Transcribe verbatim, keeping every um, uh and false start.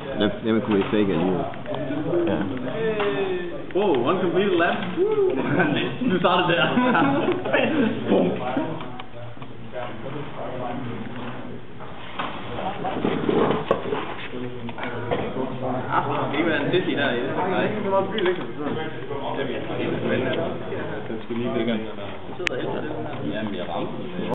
Den, den kunne vi fake alligevel. Ja. Wow, one completed lap. Du startede der. Bum. Ah, det er en City der i det. Nej, det er meget by, ikke? Den skal lige ligge. Jamen, jeg ramte.